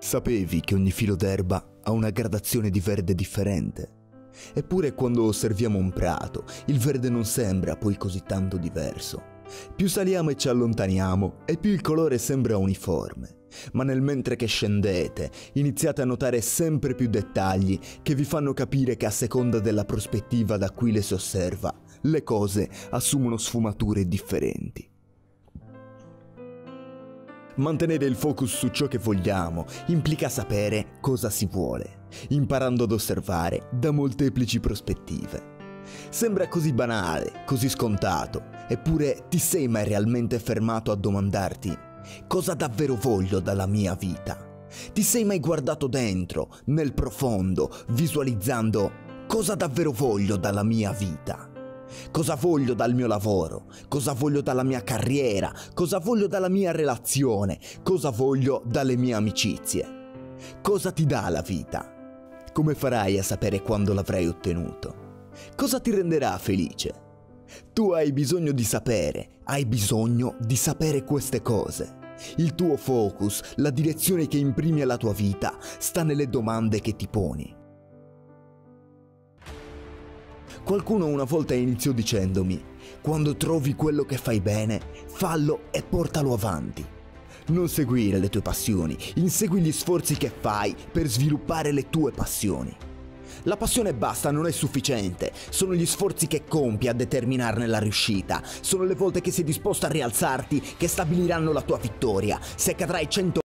Sapevi che ogni filo d'erba ha una gradazione di verde differente? Eppure quando osserviamo un prato, il verde non sembra poi così tanto diverso. Più saliamo e ci allontaniamo, e più il colore sembra uniforme. Ma nel mentre che scendete, iniziate a notare sempre più dettagli che vi fanno capire che a seconda della prospettiva da cui le si osserva, le cose assumono sfumature differenti. Mantenere il focus su ciò che vogliamo implica sapere cosa si vuole, imparando ad osservare da molteplici prospettive. Sembra così banale, così scontato, eppure ti sei mai realmente fermato a domandarti cosa davvero voglio dalla mia vita? Ti sei mai guardato dentro, nel profondo, visualizzando cosa davvero voglio dalla mia vita? Cosa voglio dal mio lavoro? Cosa voglio dalla mia carriera? Cosa voglio dalla mia relazione? Cosa voglio dalle mie amicizie? Cosa ti dà la vita? Come farai a sapere quando l'avrai ottenuto? Cosa ti renderà felice? Tu hai bisogno di sapere, hai bisogno di sapere queste cose. Il tuo focus, la direzione che imprimi alla tua vita, sta nelle domande che ti poni. Qualcuno una volta iniziò dicendomi: quando trovi quello che fai bene, fallo e portalo avanti. Non seguire le tue passioni, insegui gli sforzi che fai per sviluppare le tue passioni. La passione basta non è sufficiente, sono gli sforzi che compi a determinarne la riuscita, sono le volte che sei disposto a rialzarti che stabiliranno la tua vittoria. Se cadrai 100